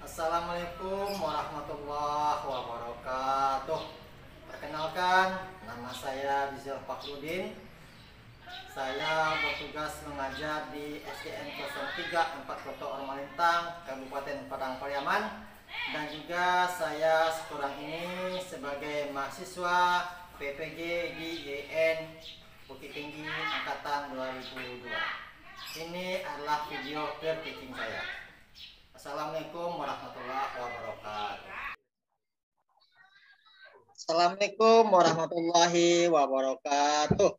Assalamualaikum warahmatullahi wabarakatuh. Perkenalkan, nama saya Bizal Fakrudin. Saya bertugas mengajar di SDN 03 4 Kota Ormalintang, Kabupaten Padang Pariaman. Dan juga saya sekarang ini sebagai mahasiswa PPG di YN Bukit Tinggi Angkatan 2002. Ini adalah video teaching saya. Assalamualaikum warahmatullahi wabarakatuh. Assalamualaikum warahmatullahi wabarakatuh.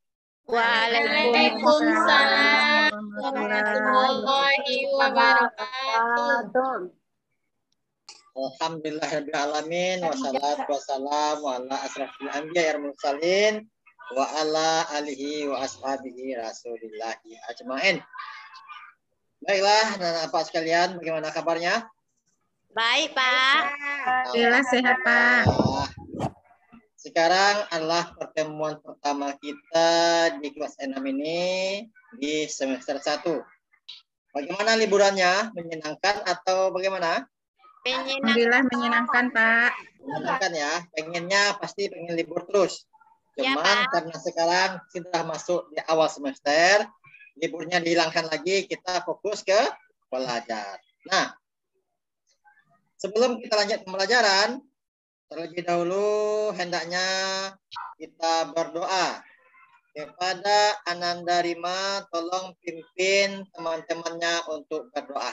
Waalaikumsalam warahmatullahi wabarakatuh. Alhamdulillahirabbil alamin wassalatu wassalamu ala asrofil anbiya wal mursalin wa ala alihi wa ashabihi rasulillahi ajmain. Baiklah, anak-anak sekalian, bagaimana kabarnya? Baik, Pak. Alhamdulillah sehat, Pak. Sekarang adalah pertemuan pertama kita di kelas 6 ini di semester 1. Bagaimana liburannya? Menyenangkan atau bagaimana? Alhamdulillah menyenangkan, Pak. Menyenangkan ya. Pengennya pasti pengen libur terus. Ya, Cuman Pak. karena sekarang sudah masuk di awal semester, liburnya dihilangkan lagi, kita fokus ke belajar. Nah, sebelum kita lanjut pembelajaran, terlebih dahulu hendaknya kita berdoa kepada Ananda Rima, tolong pimpin teman-temannya untuk berdoa.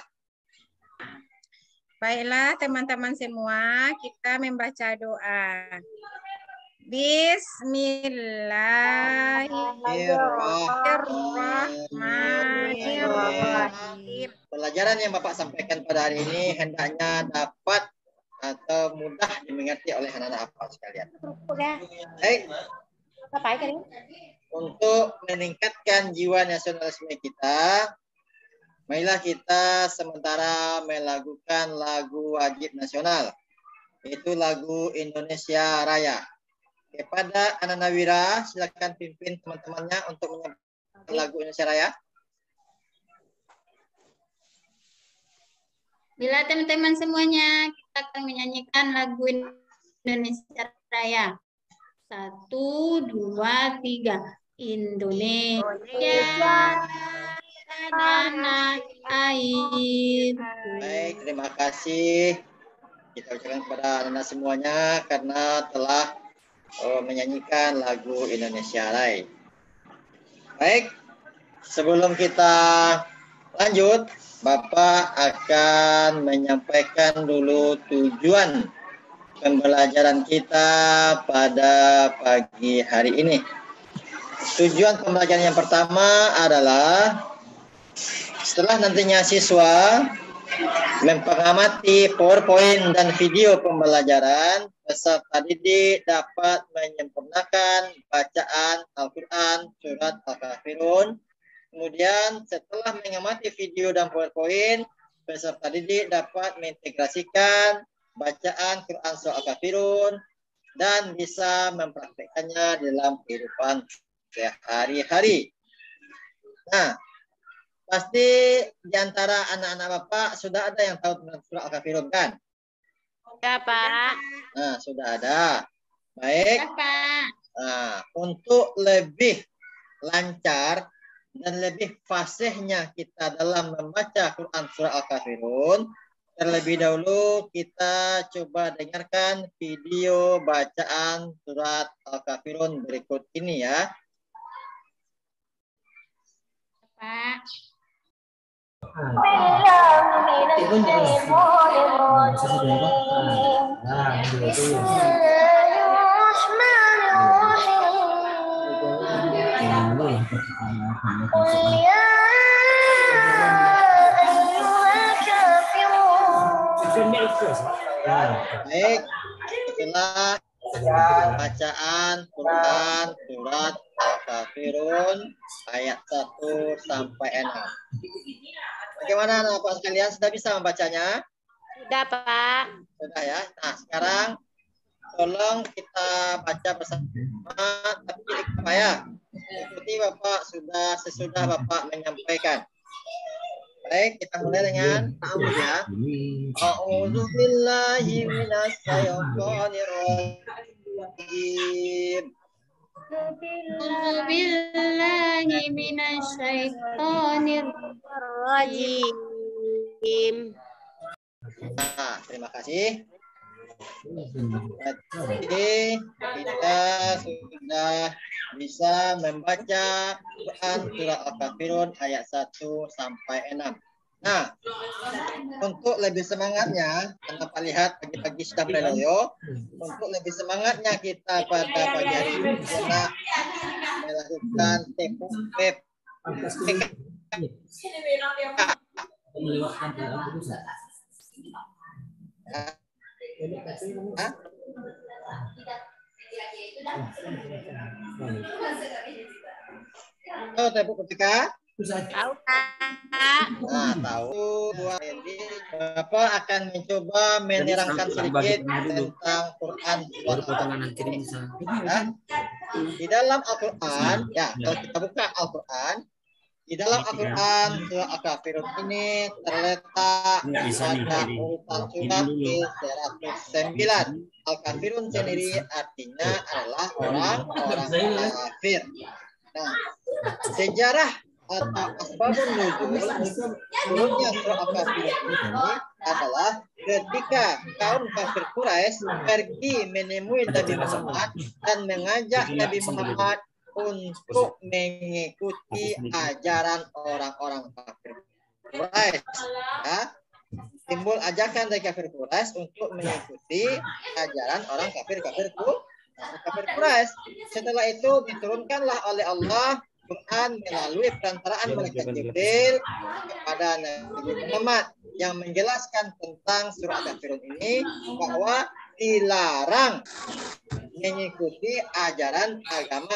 Baiklah, teman-teman semua, kita membaca doa. Bismillahirrahmanirrahim. Pelajaran yang Bapak sampaikan pada hari ini hendaknya dapat atau mudah dimengerti oleh anak-anak Bapak sekalian. Baik. Untuk meningkatkan jiwa nasionalisme kita, marilah kita sementara melakukan lagu wajib nasional, yaitu lagu Indonesia Raya. Kepada Anak Nawira, silakan pimpin teman-temannya untuk menyanyikan lagu Indonesia Raya. Bila teman-teman semuanya, kita akan menyanyikan lagu Indonesia Raya. 1, 2, 3. Indonesia tanah air. Baik, terima kasih. Kita ucapkan kepada anak semuanya karena telah menyanyikan lagu Indonesia Raya. Baik, sebelum kita lanjut, Bapak akan menyampaikan dulu tujuan pembelajaran kita pada pagi hari ini. Tujuan pembelajaran yang pertama adalah setelah nantinya siswa mengamati PowerPoint dan video pembelajaran, peserta didik dapat menyempurnakan bacaan Al-Quran surat Al-Kafirun. Kemudian setelah mengamati video dan PowerPoint, peserta didik dapat mengintegrasikan bacaan Quran surat Al-Kafirun dan bisa mempraktikkannya dalam kehidupan sehari-hari. Nah, pasti di antara anak-anak Bapak sudah ada yang tahu tentang surah Al-Kafirun kan? Ya, Pak. Nah, sudah ada. Baik. Ya, Pak. Nah, untuk lebih lancar dan lebih fasihnya kita dalam membaca Quran surah Al-Kafirun, terlebih dahulu kita coba dengarkan video bacaan surat Al-Kafirun berikut ini ya. Pak. Baik, itulah bacaan Quran surat Al-Kafirun ayat 1 sampai 6. Bagaimana Bapak sekalian, sudah bisa membacanya? Sudah, Pak. Sudah ya. Nah, sekarang tolong kita baca bersama, tapi ya ikuti Bapak sesudah Bapak menyampaikan. Baik, kita mulai dengan ta'awudz ya. A'udzu billahi minasyaitonir rajim. A'udzu billahi minasyaitonir rajim. Nah, terima kasih. Jadi kita sudah bisa membaca Quran surah Al-Kafirun ayat 1 sampai 6. Nah, untuk lebih semangatnya, karena Pak lihat pagi-pagi sudah berloyo, untuk lebih semangatnya kita pada pagi hari ini kita melakukan tempo web. Tahu tempo ketika? Tahu, Pak. Nah, tahu. Jadi, Bapak akan mencoba menerangkan sedikit tentang Quran. Ya. Di dalam Al-Quran, ya, kalau kita buka Al-Quran, di dalam Al-Quran surah Al-Kafirun ini terletak pada urutan surat ke-109. Al-Kafirun sendiri artinya adalah orang-orang kafir. Nah, sejarah atau asbabun nuzul turunnya surah Al-Kafirun ini adalah ketika kaum kafir Quraisy pergi menemui Nabi Muhammad dan mengajak Nabi Muhammad untuk mengikuti ajaran orang-orang kafir Quraisy. Ya. Timbul ajakan dari kafir Quraisy untuk mengikuti ajaran orang kafir Quraisy. Setelah itu diturunkanlah oleh Allah Quran melalui perantaraan malaikat Jibril kepada Nabi Muhammad yang menjelaskan tentang surah Al-Kafirun ini bahwa dilarang mengikuti ajaran agama.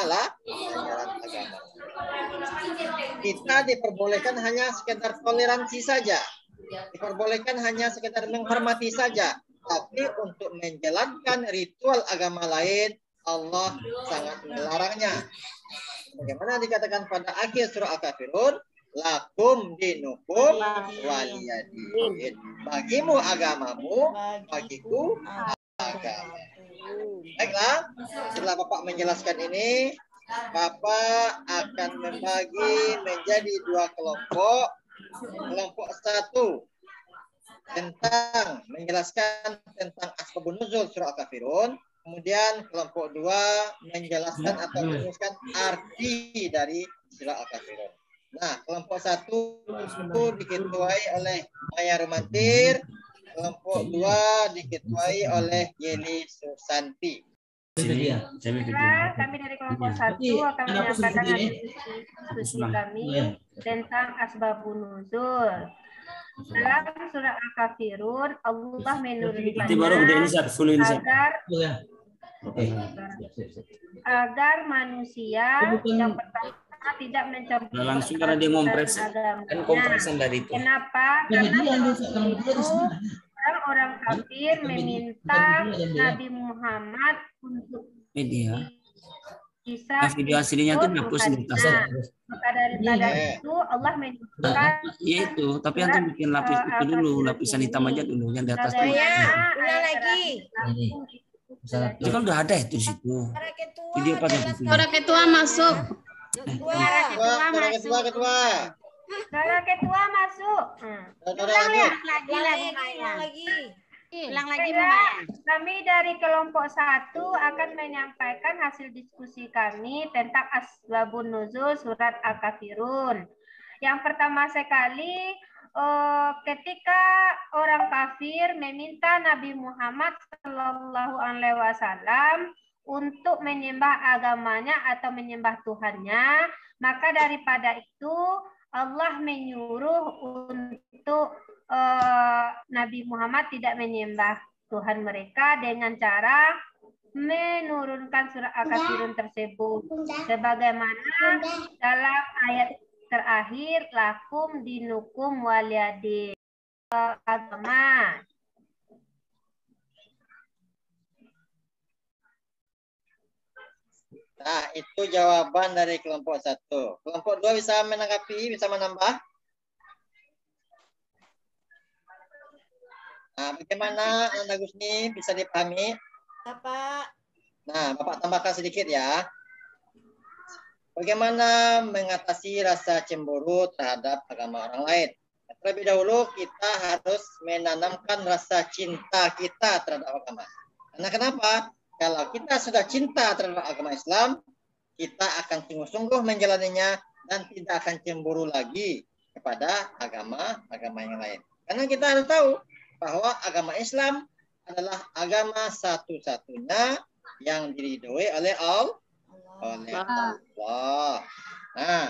Kita diperbolehkan hanya sekedar toleransi saja, diperbolehkan hanya sekedar menghormati saja, tapi untuk menjalankan ritual agama lain Allah sangat melarangnya. Bagaimana dikatakan pada akhir surah Al-Kafirun, lakum dinukum waliyadin. Bagimu agamamu, bagiku agama. Baiklah, setelah Bapak menjelaskan ini, Bapak akan membagi menjadi dua kelompok. Kelompok satu tentang menjelaskan tentang asbabun nuzul surah Al-Kafirun. Kemudian kelompok dua menjelaskan atau merumuskan arti dari surah Al-Kafirun. Nah, kelompok satu itu diketuai oleh Maya Rumantir. Kelompok dua diketuai oleh Yeli Susanti. Kami dari kelompok satu akan menyampaikan diskusi kami tentang asbabun nuzul. Dalam surah Al-Kafirun, Allah menurunkannya agar manusia yang pertama tidak mencampurkan langsung karena dia ngompres kan kompresan dari itu. Kenapa? Karena itu orang-orang kafir meminta Nabi Muhammad untuk bisa video aslinya tuh hapus di tas. Maka daripada itu Allah menunjukkan itu, tapi yang bikin lapis itu dulu, lapisan hitam aja dulu yang di atas. Ulang lagi. Itu kan udah ada itu di situ. Video apa itu? Suara ketua masuk. Suara ketua masuk. Ulang lagi. Kami dari kelompok satu akan menyampaikan hasil diskusi kami tentang asbabun nuzul surat Al-Kafirun. Yang pertama sekali, ketika orang kafir meminta Nabi Muhammad Shallallahu Alaihi Wasallam untuk menyembah agamanya atau menyembah Tuhannya, maka daripada itu Allah menyuruh untuk Nabi Muhammad tidak menyembah Tuhan mereka dengan cara menurunkan surah Al-Kafirun tersebut. Sebagaimana dalam ayat terakhir, lakum dinukum waliyadin. Agama. Nah, itu jawaban dari kelompok satu. Kelompok dua bisa menanggapi, bisa menambah? Nah, bagaimana Anda Gusni bisa dipahami? Bapak. Nah, Bapak tambahkan sedikit ya. Bagaimana mengatasi rasa cemburu terhadap agama orang lain? Terlebih dahulu kita harus menanamkan rasa cinta kita terhadap agama. Karena kenapa? Kalau kita sudah cinta terhadap agama Islam, kita akan sungguh-sungguh menjalaninya dan tidak akan cemburu lagi kepada agama-agama yang lain. Karena kita harus tahu bahwa agama Islam adalah agama satu-satunya yang diridhoi oleh Allah. Nah,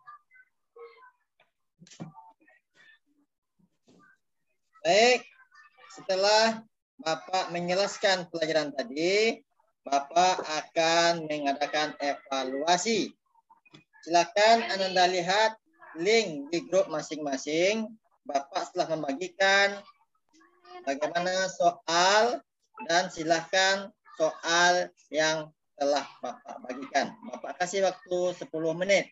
baik, setelah Bapak menjelaskan pelajaran tadi, Bapak akan mengadakan evaluasi. Silakan Anda lihat link di grup masing-masing. Bapak setelah membagikan bagaimana soal dan silakan soal yang telah Bapak bagikan. Bapak kasih waktu 10 menit.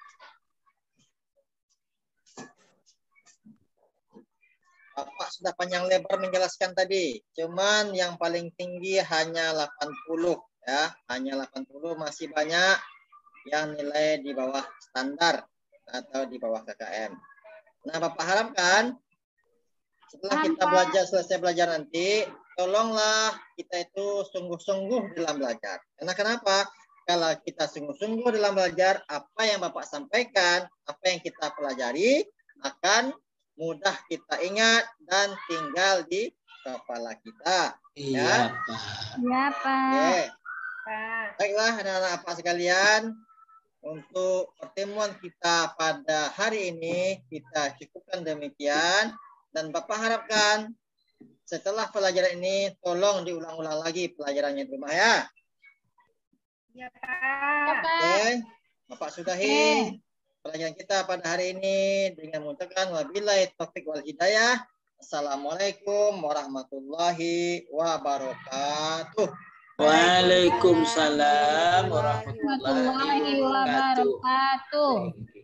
Bapak sudah panjang lebar menjelaskan tadi. Cuman yang paling tinggi hanya 80 ya, hanya 80, masih banyak yang nilai di bawah standar atau di bawah KKM. Nah, Bapak harapkan setelah kita selesai belajar nanti, tolonglah kita itu sungguh-sungguh dalam belajar. Karena kenapa? Kalau kita sungguh-sungguh dalam belajar, apa yang Bapak sampaikan, apa yang kita pelajari akan mudah kita ingat dan tinggal di kepala kita. Iya, Ya, Pak. Iya, Pak. Oke. Pak. Baiklah anak-anak Bapak sekalian, untuk pertemuan kita pada hari ini kita cukupkan demikian, dan Bapak harapkan setelah pelajaran ini tolong diulang-ulang lagi pelajarannya di rumah ya. Iya, Pak. Oke, Bapak sudahi pelajaran kita pada hari ini dengan mengucapkan wabillahi taufik wal hidayah. Assalamualaikum warahmatullahi wabarakatuh. Waalaikumsalam warahmatullahi wabarakatuh.